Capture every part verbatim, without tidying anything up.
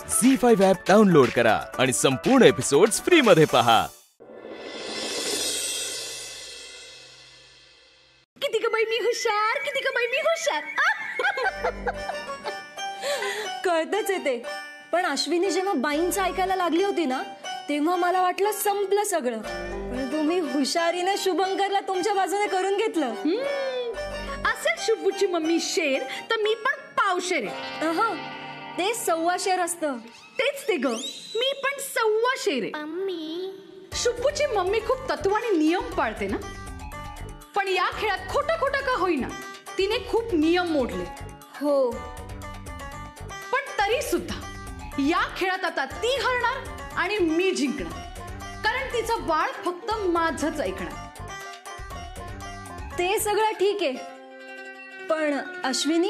Zee five app download करा आणि संपूर्ण एपिसोड्स फ्री मध्ये पहा. किती ग बाई मी हुशार, किती ग बाई मी हुशार. कळतच येते, पण अश्विनी जेव्हा बाईंचं ऐकायला लागली होती ना, तेव्हा मला वाटलं संपलं सगळं. पण तुम्ही हुशारीने शुभंकरला तुमच्या बाजूने करून घेतलं. असेल शुभूची मम्मी शेर तर मी पण पावशेर आहे. अहा, ते सव्वा शेर असतं. तेच ते ग, मी पण सव्वा शेर आहे. मम्मी शुभूची मम्मी खूप तत्व आणि नियम पाळते ना, पण या खेळात खोटं खोटं का होईना तिने खूप नियम मोडले. हो, पण तरी सुद्धा या खेळात आता ती हरणार आणि मी जिंकणार, कारण तिचं बाळ फक्त माझंच ऐकणार. ते सगळं ठीक आहे, पण अश्विनी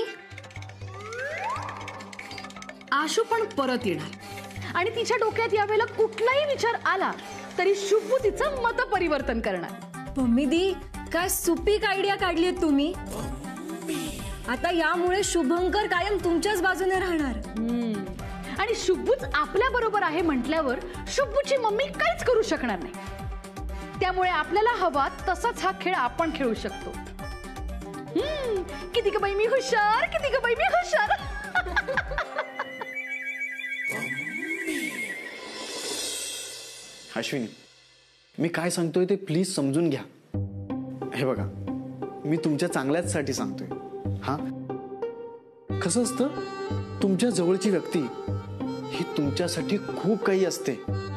आशू पण परत येणार आणि तिच्या डोक्यात यावेळेला कुठलाही विचार आला तरी शुभू तिचं मत परिवर्तन करणार. मम्मी दी, काय सुपीक आयडिया काढली तुम्ही. आता यामुळे शुभंकर कायम तुमच्याच बाजूने राहणार. आणि शुभूच आपल्या बरोबर आहे म्हटल्यावर शुभूची मम्मी काहीच करू शकणार नाही. त्यामुळे आपल्याला हवा तसाच हा खेळ आपण खेळू शकतो. हम्म, किती ग बाई मी हुशार, किती ग बाई मी हुशार. अश्विनी, मी काय सांगतोय ते प्लीज समजून घ्या. हे बघा, मी तुमच्या चांगल्याच साठी सांगतोय. हा, कसं असतं, तुमच्या जवळची व्यक्ती ही तुमच्यासाठी खूप काही असते.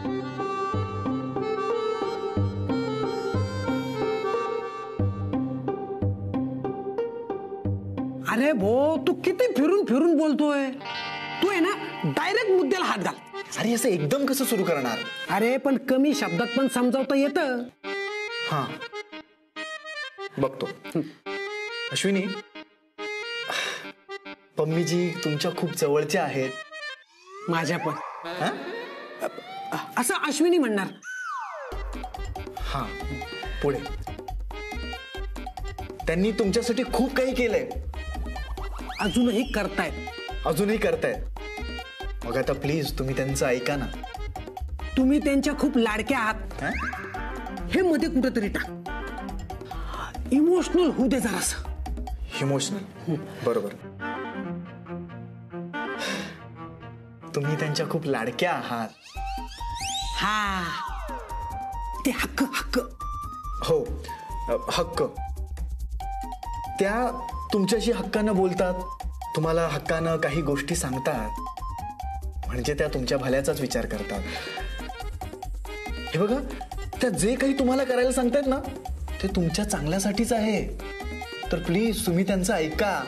अरे भो, तू किती फिरून फिरून बोलतोय. तू आहे ना, डायरेक्ट मुद्द्याला हात घाल. अरे असं एकदम कसं सुरू करणार. अरे पण कमी शब्दात पण समजावता येतं. हा, बघतो. अश्विनी, पम्मीजी तुमच्या खूप जवळच्या आहेत. माझ्या पण. असं अश्विनी म्हणणार. हा, पुढे. त्यांनी तुमच्यासाठी खूप काही केलंय. अजूनही करतायत. अजूनही करतायत. मग आता प्लीज तुम्ही त्यांचं ऐका ना. तुम्ही त्यांच्या खूप लाडक्या आहात हे मध्ये कुठेतरी टाक. इमोशनल होऊ दे जरासं. इमोशनल, बरोबर. तुम्ही त्यांच्या खूप लाडक्या आहात. हा, ते हक्क हक्क. हो, हक्क. त्या तुमच्याशी हक्कानं बोलतात, तुम्हाला हक्कानं काही गोष्टी सांगतात, म्हणजे त्या तुमच्या भल्याचाच विचार करतात. हे बघा, त्या जे काही तुम्हाला करायला सांगतायत ना, ते तुमच्या चांगल्यासाठीच आहे. तर प्लीज तुम्ही त्यांचं ऐका.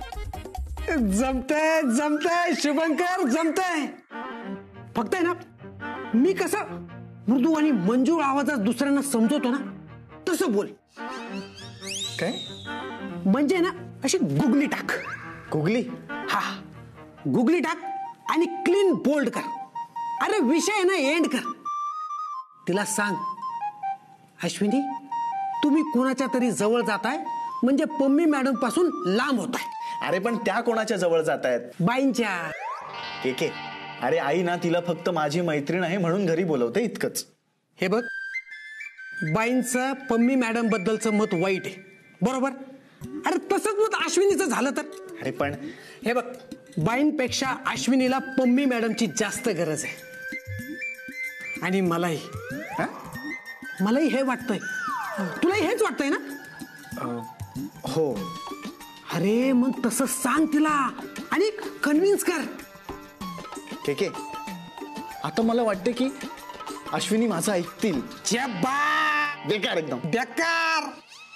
जमतंय जमतंय शुभंकर, जमतंय. फक्त आहे ना, मी कसं मृदू आणि मंजूळ आवाजात दुसऱ्यांना समजवतो ना, तसं बोल. काय म्हणजे ना, अशी गुगली टाक. गुगली? हा, गुगली टाक आणि क्लीन बोल्ड कर. अरे विषय ना एंड कर. तिला सांग, अश्विनी तुम्ही कोणाच्या तरी जवळ जाताय म्हणजे पम्मी मॅडम पासून लांब होताय. अरे पण त्या कोणाच्या जवळ जात आहेत? बाईंच्या. के अरे आई ना तिला फक्त माझी मैत्रीण आहे म्हणून घरी बोलवते, इतकंच. हे बघ, बाईंचं पम्मी मॅडम बद्दलचं मत वाईट आहे, बरोबर. अरे तसंच मत अश्विनीचं झालं तर. अरे पण हे बघ, बाईंपेक्षा अश्विनीला पम्मी मॅडमची जास्त गरज आहे. आणि मलाही मलाही हे वाटतंय. तुलाही हेच वाटतंय ना? हो. अरे मग तसं सांग तिला आणि कन्व्हिन्स कर. के के आता मला वाटतं की अश्विनी माझं ऐकतील. बेकार, एकदम बेकार.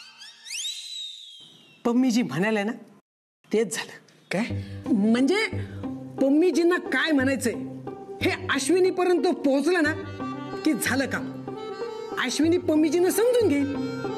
पम्मीजी म्हणाले ना, तेच झालं. काय म्हणजे पम्मीजींना काय म्हणायचंय हे अश्विनी पर्यंत पोहोचलं ना की झालं काम. अश्विनी पम्मीजींना समजून घेईल.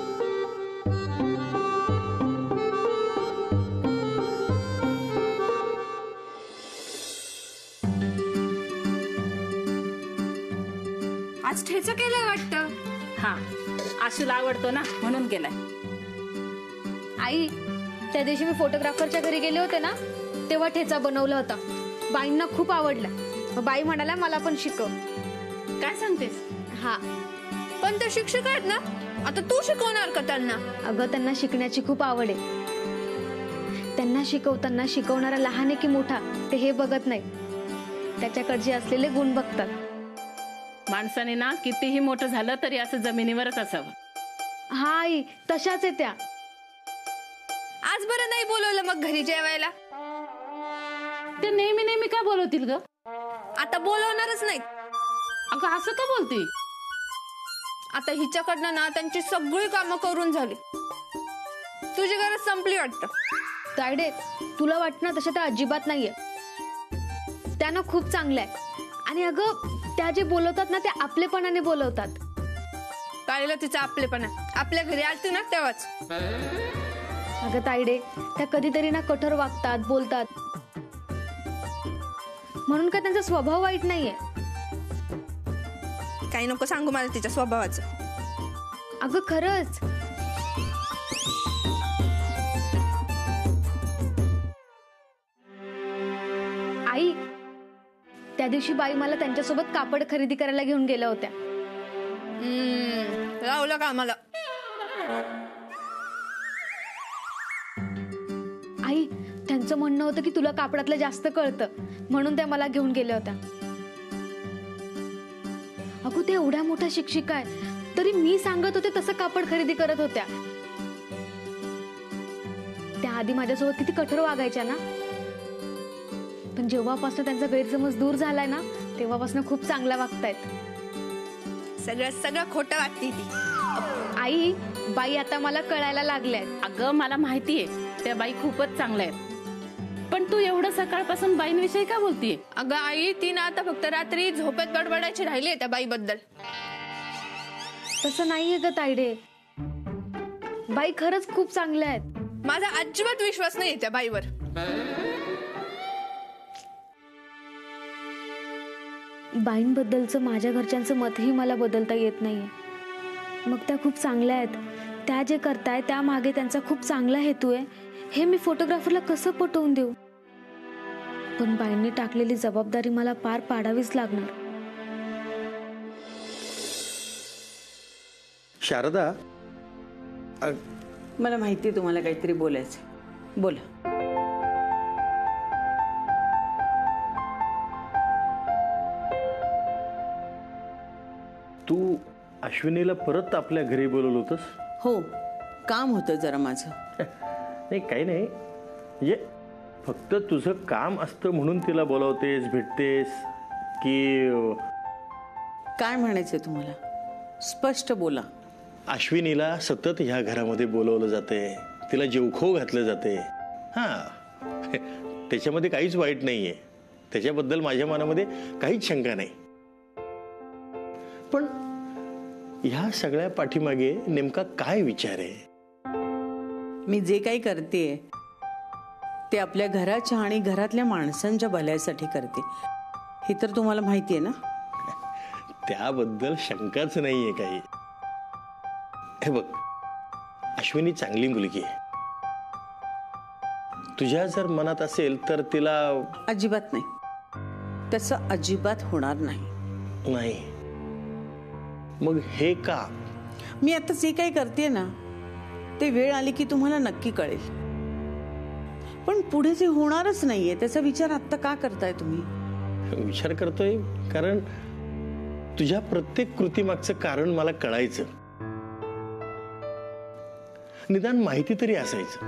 आज ठेचा केलाय वाटतं. हा, आशूला आवडतो ना म्हणून केलाय. आई, त्या दिवशी मी फोटोग्राफरच्या घरी गेले होते ना, तेव्हा ठेचा बनवला होता. बाईंना खूप आवडला. मग बाई म्हणाला मला पण शिकव. काय सांगतेस? हा, पण ते शिक्षक आहेत ना, आता तू शिकवणार का त्यांना? अगं त्यांना शिकण्याची खूप आवड आहे. त्यांना शिकवताना शिकवणारा लहान आहे की मोठा ते हे बघत नाही, त्याच्याकडचे असलेले गुण बघतात. माणसाने ना कितीही मोठं झालं तरी असं जमिनीवरच असावं. हा आई, तशाच आहे त्या. आज बरं नाही बोलवलं मग घरी जेवायला? ते नेहमी नेहमी का बोलवतील ग? आता बोलवणारच नाही. अगं असं का बोलते? आता हिच्याकडनं ना त्यांची सगळी कामं करून झाली. तुझी गरज संपली वाटतं. तायडे, तुला वाटतं ना तशा त्या अजिबात नाहीये. त्या ना खूप चांगल्या आहे. आणि अगं त्या जे बोलवतात ना ते आपलेपणाने बोलवतात. काळीला तिचा आपलेपणा. आपल्या घरी आलती ना तेव्हाच. अगं तायडे, त्या कधीतरी ना कठोर वागतात, बोलतात, म्हणून काय त्यांचा स्वभाव वाईट नाहीये. काही नको सांगू मला तिच्या स्वभावाचं. अगं खरंच. आई, त्या दिवशी बाई मला त्यांच्यासोबत कापड खरेदी करायला घेऊन गेल्या होत्या. हम्म, लावलं का आम्हाला? आई, त्यांचं म्हणणं होतं की तुला कापडातलं जास्त कळतं, म्हणून त्या मला घेऊन गेल्या होत्या. अगो त्या एवढ्या मोठ्या शिक्षिका आहे तरी मी सांगत होते तसं कापड खरेदी करत होत्या. त्या आधी माझ्यासोबत किती कठोर वागायच्या ना, पण जेव्हापासून त्यांचा गैरसमज दूर झालाय ना तेव्हापासून खूप चांगला वागतायत. सगळं सगळं खोटं वाटते ती. आई, बाई आता मला कळायला लागलंय. अगं मला माहितीये त्या बाई खूपच चांगल्या आहेत, पण तू एवढं सकाळपासून बाईंविषयी का बोलतीये? अगं आई, ती ना आता फक्त रात्री झोपेत बडबडायची राहिली त्या बाई बद्दल. तसं नाहीये ग तायडे, बाई खरंच खूप चांगल्या आहेत. माझा अजिबात विश्वास नाही त्या बाईवर. बाईंबद्दलचं माझ्या घरच्यांचं मतही मला बदलता येत नाहीये. मग त्या खूप चांगल्या आहेत, त्या जे करताय त्या मागे त्यांचा खूप चांगला हेतू आहे हे मी फोटोग्राफरला कसं पटवून देऊ? पण बाईंनी टाकलेली जबाबदारी मला पार पाडावीच लागणार. शारदा, मला माहिती तुम्हाला काहीतरी बोलायचं, बोला. तू अश्विनीला परत आपल्या घरी बोलवलं होतंस? हो, काम होतं जरा माझं. नाही काही नाही, म्हणजे फक्त तुझं काम असतं म्हणून तिला बोलावतेस, भेटतेस की काय म्हणायचंय तुम्हाला? स्पष्ट बोला. अश्विनीला सतत ह्या घरामध्ये बोलवलं जाते, तिला जेवखो घातलं जाते. हां, त्याच्यामध्ये काहीच वाईट नाहीये, त्याच्याबद्दल माझ्या मनामध्ये काहीच शंका नाही. पण ह्या सगळ्या पाठीमागे नेमका काय विचार आहे? मी जे काही करते ते आपल्या घराच्या आणि घरातल्या माणसांच्या भल्यासाठी करते, हे तर तुम्हाला माहिती आहे ना. त्याबद्दल शंकाच नाहीये काही. हे बघ, अश्विनी चांगली मुलगी आहे, तुझ्या जर मनात असेल तर तिला. अजिबात नाही, तसं अजिबात होणार नाही. नाही मग हे का? मी आता जे काही करते ना ते वेळ आली की तुम्हाला नक्की कळेल. पण पुढे जे होणारच नाहीये त्याचा विचार आता का करताय तुम्ही? विचार करतोय कारण तुझ्या प्रत्येक कृतीमागचं कारण मला कळायचं, निदान माहिती तरी असायचं.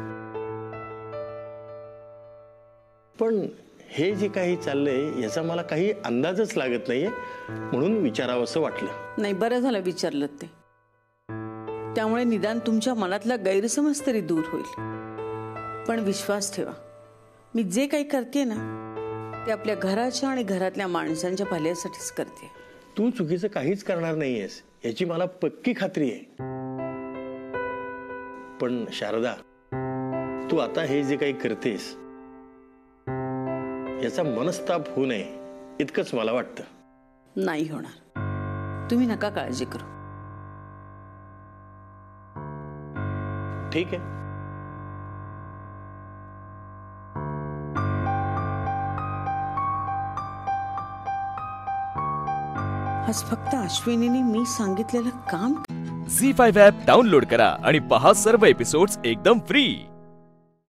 पण हे जे काही चाललंय याचा मला काही अंदाजच लागत नाहीये, म्हणून विचारावं असं वाटलं. नाही, बरं झालं विचारलं ते. त्यामुळे निदान तुमच्या मनातला गैरसमज तरी दूर होईल. पण विश्वास ठेवा, मी जे काही करते ना ते आपल्या घराच्या आणि घरातल्या माणसांच्या भल्यासाठीच करते. तू चुकीचं काहीच करणार नाहीयेस याची मला पक्की खात्री आहे. पण शारदा, तू आता हे जे काही करतेस याचा मनस्ताप होऊ नये इतकंच मला वाटतं. नाही होणार, तुम्ही नका काळजी करू. ठीक आहे. आज फक्त अश्विनीने मी सांगितलेलं काम. झी फाईव्ह ॲप डाउनलोड करा आणि पहा सर्व एपिसोड्स एकदम फ्री.